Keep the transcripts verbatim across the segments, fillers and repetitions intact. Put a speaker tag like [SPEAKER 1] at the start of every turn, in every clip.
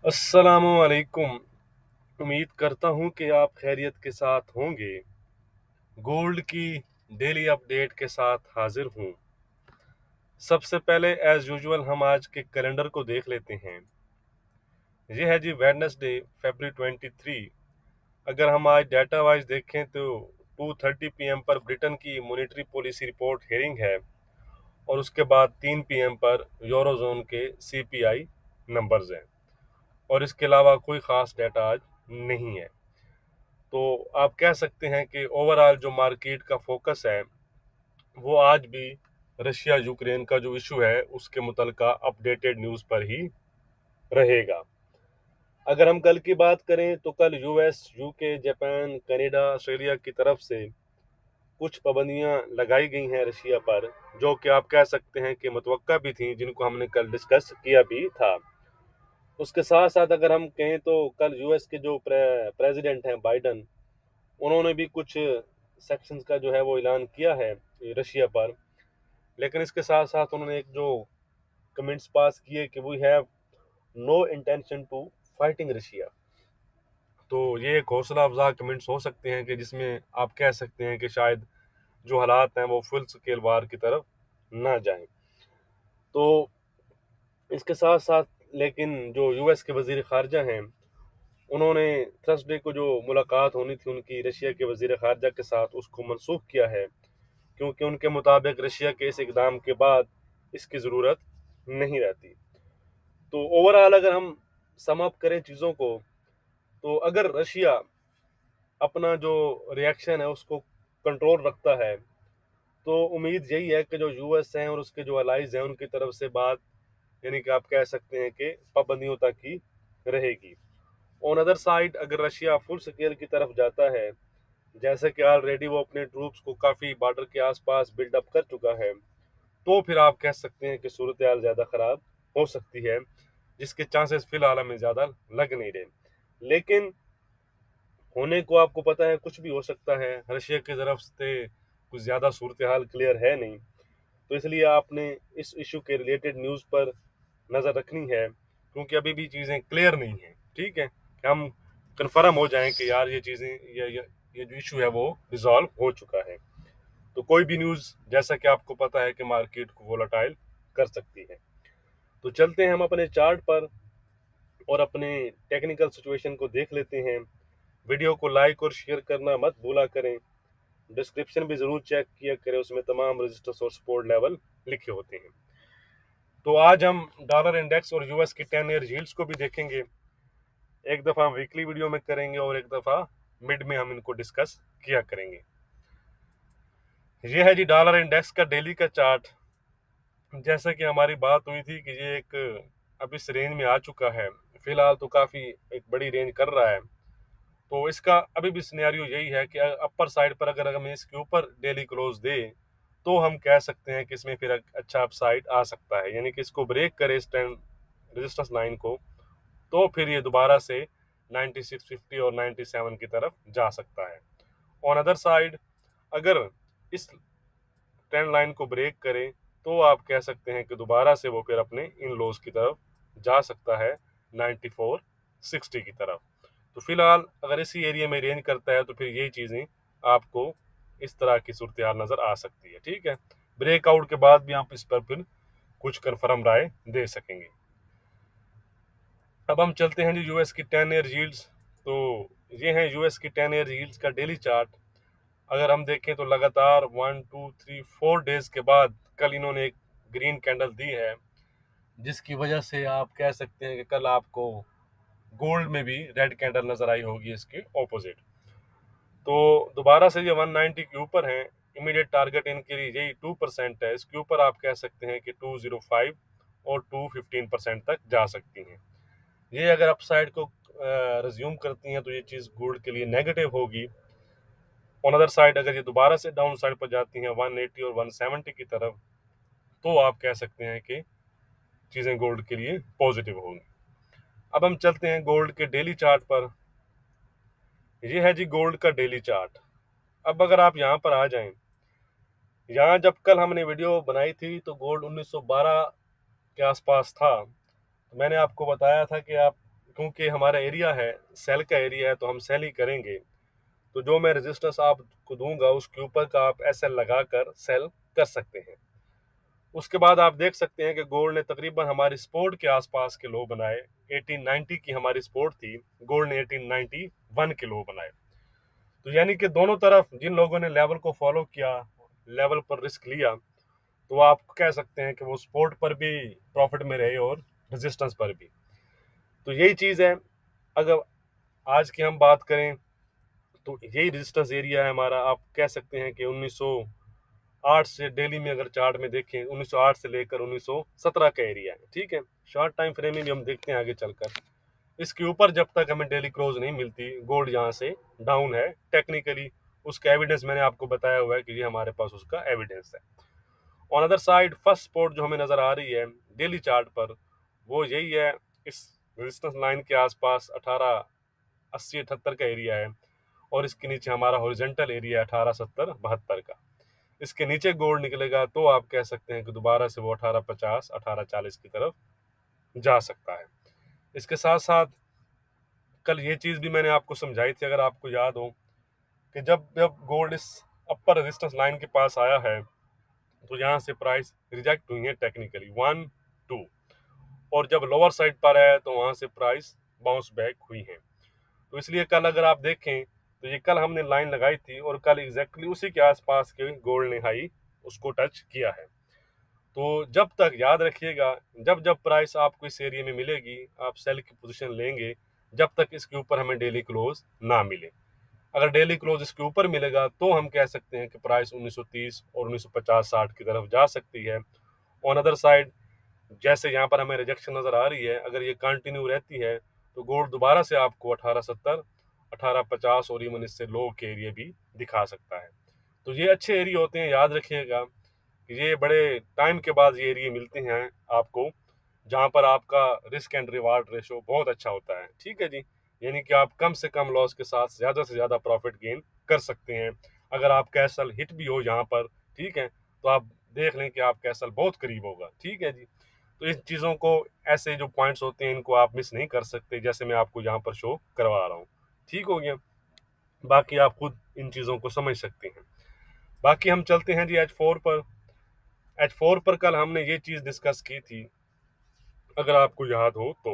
[SPEAKER 1] अस्सलामुअलैकुम। उम्मीद करता हूँ कि आप खैरियत के साथ होंगे। गोल्ड की डेली अपडेट के साथ हाजिर हूँ। सबसे पहले एज यूजुअल हम आज के कैलेंडर को देख लेते हैं। ये है जी वेडनेसडे फरवरी ट्वेंटी थ्री। अगर हम आज डाटा वाइज देखें तो टू थर्टी पी एम पर ब्रिटेन की मॉनेटरी पॉलिसी रिपोर्ट हेयरिंग है और उसके बाद तीन पी एम पर यूरोजोन के सी पी आई नंबर्स हैं और इसके अलावा कोई ख़ास डाटा आज नहीं है। तो आप कह सकते हैं कि ओवरऑल जो मार्केट का फोकस है वो आज भी रशिया यूक्रेन का जो इशू है उसके मुतलका अपडेटेड न्यूज़ पर ही रहेगा। अगर हम कल की बात करें तो कल US, UK, Japan, Canada, Australia की तरफ से कुछ पाबंदियां लगाई गई हैं रशिया पर, जो कि आप कह सकते हैं कि मुतवक्का भी थी, जिनको हमने कल डिस्कस किया भी था। उसके साथ साथ अगर हम कहें तो कल यूएस के जो प्रे, प्रेसिडेंट हैं बाइडन, उन्होंने भी कुछ सेक्शंस का जो है वो ऐलान किया है रशिया पर। लेकिन इसके साथ साथ उन्होंने एक जो कमेंट्स पास किए कि we have no intention to fighting Russia. तो ये एक हौसला अफजा कमेंट्स हो सकते हैं कि जिसमें आप कह सकते हैं कि शायद जो हालात हैं वो फुल स्केल वार की तरफ ना जाएं। तो इसके साथ साथ लेकिन जो यूएस के वजीर खारजा हैं, उन्होंने थर्सडे को जो मुलाकात होनी थी उनकी रशिया के वजीर खारजा के साथ, उसको मनसूख किया है, क्योंकि उनके मुताबिक रशिया के इस इकदाम के बाद इसकी ज़रूरत नहीं रहती। तो ओवरऑल अगर हम सम अप करें चीज़ों को, तो अगर रशिया अपना जो रिएक्शन है उसको कंट्रोल रखता है तो उम्मीद यही है कि जो यूएस हैं और उसके जो अलाइज हैं उनकी तरफ से बात, यानी कि आप कह सकते हैं कि पाबंदियों तक ही रहेगी। ऑन अदर साइड अगर रशिया फुल स्केल की तरफ जाता है, जैसे कि ऑलरेडी वो अपने ट्रूप्स को काफ़ी बॉर्डर के आसपास बिल्डअप कर चुका है, तो फिर आप कह सकते हैं कि सूरत हाल ज़्यादा ख़राब हो सकती है, जिसके चांसेस फिलहाल हमें ज़्यादा लग नहीं रहे। लेकिन होने को आपको पता है कुछ भी हो सकता है, रशिया की तरफ से कुछ ज़्यादा सूरत हाल क्लियर है नहीं। तो इसलिए आपने इस इशू के रिलेटेड न्यूज़ पर नज़र रखनी है, क्योंकि अभी भी चीज़ें क्लियर नहीं हैं। ठीक है, कि हम कन्फर्म हो जाएं कि यार ये चीज़ें, ये ये ये जो इशू है वो रिजॉल्व हो चुका है। तो कोई भी न्यूज़, जैसा कि आपको पता है, कि मार्केट को वोलाटाइल कर सकती है। तो चलते हैं हम अपने चार्ट पर और अपने टेक्निकल सिचुएशन को देख लेते हैं। वीडियो को लाइक और शेयर करना मत भूला करें। डिस्क्रिप्शन भी ज़रूर चेक किया करें, उसमें तमाम रजिस्टर्स और सपोर्ट लेवल लिखे होते हैं। तो आज हम डॉलर इंडेक्स और यूएस की टेन ईयर यील्ड्स को भी देखेंगे। एक दफ़ा हम वीकली वीडियो में करेंगे और एक दफ़ा मिड में हम इनको डिस्कस किया करेंगे। ये है जी डॉलर इंडेक्स का डेली का चार्ट। जैसा कि हमारी बात हुई थी कि ये एक अब इस रेंज में आ चुका है, फिलहाल तो काफ़ी एक बड़ी रेंज कर रहा है। तो इसका अभी भी सिनेरियो यही है कि अपर साइड पर अगर हम इसके ऊपर डेली क्लोज दे तो हम कह सकते हैं कि इसमें फिर अच्छा अपसाइड आ सकता है, यानी कि इसको ब्रेक करे इस ट्रेंड रेजिस्टेंस लाइन को, तो फिर ये दोबारा से नाइन्टी सिक्स फिफ्टी और नाइन्टी सेवन की तरफ जा सकता है। ऑन अदर साइड अगर इस ट्रेंड लाइन को ब्रेक करे तो आप कह सकते हैं कि दोबारा से वो फिर अपने इन लोज की तरफ जा सकता है नाइन्टी फोर सिक्सटी की तरफ। तो फिलहाल अगर इसी एरिया में रेंज करता है तो फिर यही चीज़ें आपको इस तरह की सूरत हाल नज़र आ सकती है। ठीक है, ब्रेकआउट के बाद भी आप इस पर फिर कुछ कन्फर्म राय दे सकेंगे। अब हम चलते हैं जी यूएस की टेन ईयर यील्ड्स। तो ये हैं यूएस की टेन ईयर यील्ड्स का डेली चार्ट। अगर हम देखें तो लगातार one two three four days के बाद कल इन्होंने एक ग्रीन कैंडल दी है, जिसकी वजह से आप कह सकते हैं कि कल आपको गोल्ड में भी रेड कैंडल नजर आई होगी इसके ऑपोजिट। तो दोबारा से ये वन नाइन्टी के ऊपर हैं। इमीडिएट टारगेट इनके लिए यही टू परसेंट है। इसके ऊपर आप कह सकते हैं कि टू ज़ीरो फाइव और टू फिफ्टीन परसेंट तक जा सकती हैं। ये अगर अपसाइड को रिज्यूम करती हैं तो ये चीज़ गोल्ड के लिए नेगेटिव होगी। ऑन अदर साइड अगर ये दोबारा से डाउन साइड पर जाती हैं वन एटी और वन सेवेंटी की तरफ, तो आप कह सकते हैं कि चीज़ें गोल्ड के लिए पॉजिटिव होंगी। अब हम चलते हैं गोल्ड के डेली चार्ट पर। ये है जी गोल्ड का डेली चार्ट। अब अगर आप यहाँ पर आ जाएं, यहाँ जब कल हमने वीडियो बनाई थी तो गोल्ड उन्नीस सौ बारह के आसपास था। तो मैंने आपको बताया था कि आप क्योंकि हमारा एरिया है, सेल का एरिया है, तो हम सेल ही करेंगे। तो जो मैं रेजिस्टेंस आपको दूंगा उसके ऊपर का आप एस एल लगा कर सेल कर सकते हैं। उसके बाद आप देख सकते हैं कि गोल्ड ने तकरीबन हमारी सपोर्ट के आसपास के लो बनाए। अठारह सौ नब्बे की हमारी सपोर्ट थी, गोल्ड ने अठारह सौ इक्यानवे के लो बनाए। तो यानी कि दोनों तरफ जिन लोगों ने लेवल को फॉलो किया, लेवल पर रिस्क लिया, तो आप कह सकते हैं कि वो सपोर्ट पर भी प्रॉफिट में रहे और रेजिस्टेंस पर भी। तो यही चीज़ है। अगर आज की हम बात करें तो यही रेजिस्टेंस एरिया है हमारा। आप कह सकते हैं कि उन्नीस सौ आठ से डेली में अगर चार्ट में देखें, उन्नीस सौ आठ से लेकर उन्नीस सौ सत्रह का एरिया है, ठीक है। शॉर्ट टाइम फ्रेम में भी हम देखते हैं आगे चलकर। इसके ऊपर जब तक हमें डेली क्लोज नहीं मिलती, गोल्ड यहाँ से डाउन है टेक्निकली। उसका एविडेंस मैंने आपको बताया हुआ है कि ये हमारे पास उसका एविडेंस है। On other side first support जो हमें नजर आ रही है डेली चार्ट पर, वो यही है, इस रेजिस्टेंस लाइन के आसपास अठारह अस्सी अठहत्तर का एरिया है, और इसके नीचे हमारा हॉरिजॉन्टल एरिया अठारह सत्तर बहत्तर का। इसके नीचे गोल्ड निकलेगा तो आप कह सकते हैं कि दोबारा से वो अठारह पचास अठारह चालीस की तरफ जा सकता है। इसके साथ साथ कल ये चीज़ भी मैंने आपको समझाई थी, अगर आपको याद हो, कि जब जब गोल्ड इस अपर रेजिस्टेंस लाइन के पास आया है तो यहाँ से प्राइस रिजेक्ट हुई है टेक्निकली वन टू, और जब लोअर साइड पर आया तो वहाँ से प्राइस बाउंस बैक हुई है। तो इसलिए कल अगर आप देखें तो ये कल हमने लाइन लगाई थी और कल एग्जैक्टली उसी के आसपास के गोल्ड ने हाई उसको टच किया है। तो जब तक याद रखिएगा, जब जब प्राइस आपको इस एरिया में मिलेगी आप सेल की पोजीशन लेंगे, जब तक इसके ऊपर हमें डेली क्लोज ना मिले। अगर डेली क्लोज इसके ऊपर मिलेगा तो हम कह सकते हैं कि प्राइस उन्नीस सौ तीस और उन्नीस सौ पचास साठ की तरफ जा सकती है। ऑन अदर साइड जैसे यहाँ पर हमें रिजेक्शन नजर आ रही है, अगर ये कंटिन्यू रहती है तो गोल्ड दोबारा से आपको अठारह सत्तर अठारह पचास और इवन इससे लो के एरिया भी दिखा सकता है। तो ये अच्छे एरिया होते हैं, याद रखिएगा कि ये बड़े टाइम के बाद ये एरिया मिलते हैं आपको, जहाँ पर आपका रिस्क एंड रिवार्ड रेशो बहुत अच्छा होता है, ठीक है जी। यानी कि आप कम से कम लॉस के साथ ज़्यादा से ज़्यादा प्रॉफिट गेन कर सकते हैं। अगर आप कैसल हिट भी हो यहाँ पर, ठीक है, तो आप देख लें कि आप कैसल बहुत करीब होगा, ठीक है जी। तो इन चीज़ों को, ऐसे जो पॉइंट्स होते हैं इनको आप मिस नहीं कर सकते, जैसे मैं आपको यहाँ पर शो करवा रहा हूँ, ठीक हो गया। बाकी आप खुद इन चीज़ों को समझ सकते हैं। बाकी हम चलते हैं जी एच फोर पर। एच फोर पर कल हमने ये चीज़ डिस्कस की थी, अगर आपको याद हो तो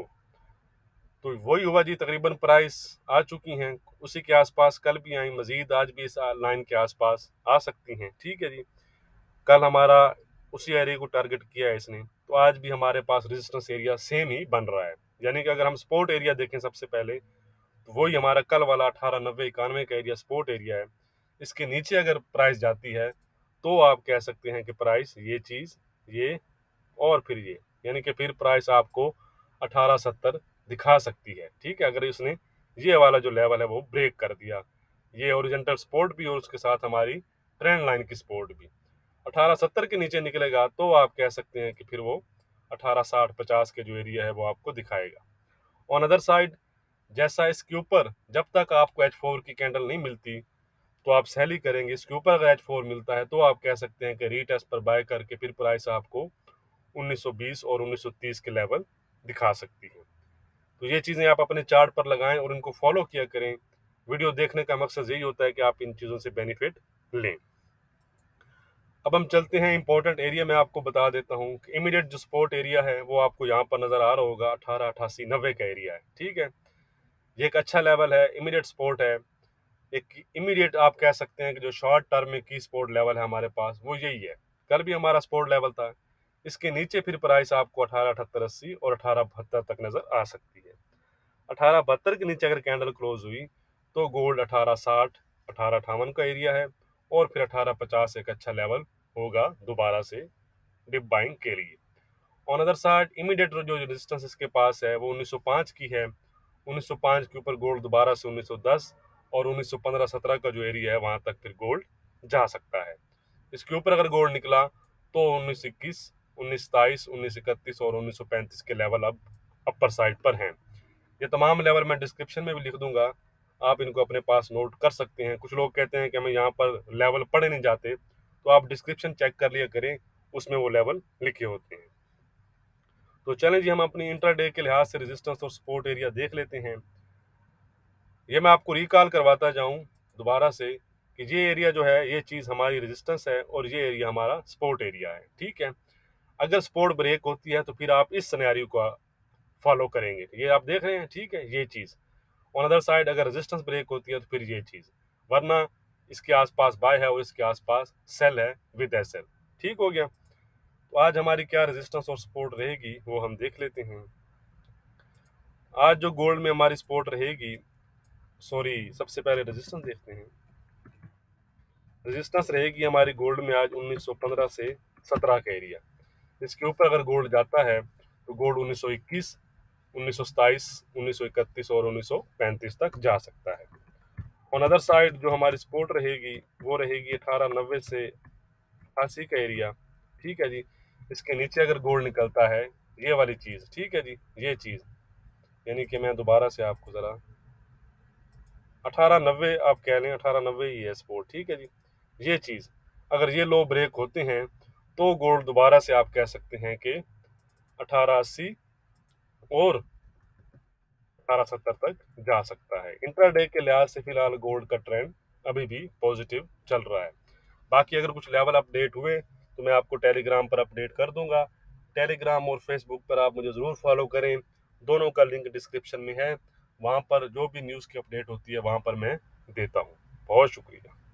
[SPEAKER 1] तो वही हुआ जी, तकरीबन प्राइस आ चुकी हैं उसी के आसपास, कल भी आई, मजीद आज भी इस लाइन के आसपास आ सकती हैं, ठीक है जी। कल हमारा उसी एरिया को टारगेट किया है इसने, तो आज भी हमारे पास रेजिस्टेंस एरिया सेम ही बन रहा है। यानी कि अगर हम सपोर्ट एरिया देखें सबसे पहले, तो वही हमारा कल वाला अठारह नब्बे इक्यानवे का एरिया सपोर्ट एरिया है। इसके नीचे अगर प्राइस जाती है तो आप कह सकते हैं कि प्राइस ये चीज़, ये और फिर ये, यानी कि फिर प्राइस आपको अठारह सत्तर दिखा सकती है, ठीक है, अगर इसने ये वाला जो लेवल है वो ब्रेक कर दिया। ये ओरिजेंटल सपोर्ट भी और उसके साथ हमारी ट्रेंड लाइन की सपोर्ट भी अठारह सत्तर के नीचे निकलेगा तो आप कह सकते हैं कि फिर वो अठारह साठ पचास के जो एरिया है वो आपको दिखाएगा। ऑन अदर साइड जैसा इसके ऊपर जब तक आपको एच फोर की कैंडल नहीं मिलती तो आप सेल ही करेंगे। इसके ऊपर अगर एच फोर मिलता है तो आप कह सकते हैं कि रीटेस्ट पर बाय करके फिर प्राइस आपको उन्नीस सौ बीस और उन्नीस सौ तीस के लेवल दिखा सकती है। तो ये चीज़ें आप अपने चार्ट पर लगाएं और इनको फॉलो किया करें। वीडियो देखने का मकसद यही होता है कि आप इन चीज़ों से बेनिफिट लें। अब हम चलते हैं इंपॉर्टेंट एरिया में, आपको बता देता हूँ कि इमीडिएट जो सपोर्ट एरिया है वो आपको यहाँ पर नज़र आ रहा होगा, अठारह अठासी नब्बे का एरिया है, ठीक है। ये एक अच्छा लेवल है, इमीडिएट सपोर्ट है। एक इमीडिएट आप कह सकते हैं कि जो शॉर्ट टर्म में की सपोर्ट लेवल है हमारे पास वो यही है। कल भी हमारा सपोर्ट लेवल था। इसके नीचे फिर प्राइस आपको अठारह अठहत्तर अस्सी और अठारह बहत्तर तक नज़र आ सकती है। अठारह बहत्तर के नीचे अगर कैंडल क्लोज हुई तो गोल्ड अठारह साठ अठारह अठावन का एरिया है, और फिर अठारह पचास एक अच्छा लेवल होगा दोबारा से डिप बाइंग के लिए। ऑन अदर साइड इमीडिएट जो रेजिस्टेंस इसके पास है वो उन्नीस सौ पाँच की है। उन्नीस सौ पाँच के ऊपर गोल्ड दोबारा से उन्नीस सौ दस और उन्नीस सौ पंद्रह सत्रह का जो एरिया है वहां तक फिर गोल्ड जा सकता है। इसके ऊपर अगर गोल्ड निकला तो उन्नीस इक्कीस उन्नीस सताईस उन्नीस इकतीस और उन्नीस सौ पैंतीस के लेवल अब अपर साइड पर हैं। ये तमाम लेवल मैं डिस्क्रिप्शन में भी लिख दूंगा, आप इनको अपने पास नोट कर सकते हैं। कुछ लोग कहते हैं कि हमें यहाँ पर लेवल पढ़े नहीं जाते, तो आप डिस्क्रिप्शन चेक कर लिया करें, उसमें वो लेवल लिखे होते हैं। तो चलें जी, हम अपनी इंट्राडे के लिहाज से रेजिस्टेंस और सपोर्ट एरिया देख लेते हैं। ये मैं आपको रिकॉल करवाता जाऊं दोबारा से कि ये एरिया जो है ये चीज़ हमारी रेजिस्टेंस है और ये एरिया हमारा सपोर्ट एरिया है। ठीक है, अगर सपोर्ट ब्रेक होती है तो फिर आप इस सिनेरियो को फॉलो करेंगे। ये आप देख रहे हैं, ठीक है, ये चीज़। ऑन अदर साइड अगर रेजिस्टेंस ब्रेक होती है तो फिर ये चीज़, वरना इसके आसपास बाय है और इसके आसपास सेल है विद एस एल। ठीक हो गया। तो आज हमारी क्या रेजिस्टेंस और सपोर्ट रहेगी वो हम देख लेते हैं। आज जो गोल्ड में हमारी सपोर्ट रहेगी, सॉरी सबसे पहले रेजिस्टेंस देखते हैं। रेजिस्टेंस रहेगी हमारी गोल्ड में आज उन्नीस सौ पंद्रह से सत्रह का एरिया। इसके ऊपर अगर गोल्ड जाता है तो गोल्ड उन्नीस सौ इक्कीस, उन्नीस सौ सताईस, उन्नीस सौ इकतीस और उन्नीस सौ पैंतीस तक जा सकता है। ऑन अदर साइड जो हमारी सपोर्ट रहेगी वो रहेगी अठारह नब्बे से अठासी का एरिया। ठीक है जी, इसके नीचे अगर गोल्ड निकलता है, ये वाली चीज़, ठीक है जी, ये चीज़, यानी कि मैं दोबारा से आपको ज़रा अठारह नब्बे आप कह लें, अठारह नब्बे ही है सपोर्ट। ठीक है जी, ये चीज़ अगर ये लो ब्रेक होते हैं तो गोल्ड दोबारा से आप कह सकते हैं कि अठारह अस्सी और अठारह सत्तर तक जा सकता है। इंट्राडे के लिहाज से फिलहाल गोल्ड का ट्रेंड अभी भी पॉजिटिव चल रहा है। बाकी अगर कुछ लेवल अपडेट हुए तो मैं आपको टेलीग्राम पर अपडेट कर दूंगा। टेलीग्राम और फेसबुक पर आप मुझे ज़रूर फॉलो करें, दोनों का लिंक डिस्क्रिप्शन में है। वहाँ पर जो भी न्यूज़ की अपडेट होती है वहाँ पर मैं देता हूँ। बहुत शुक्रिया।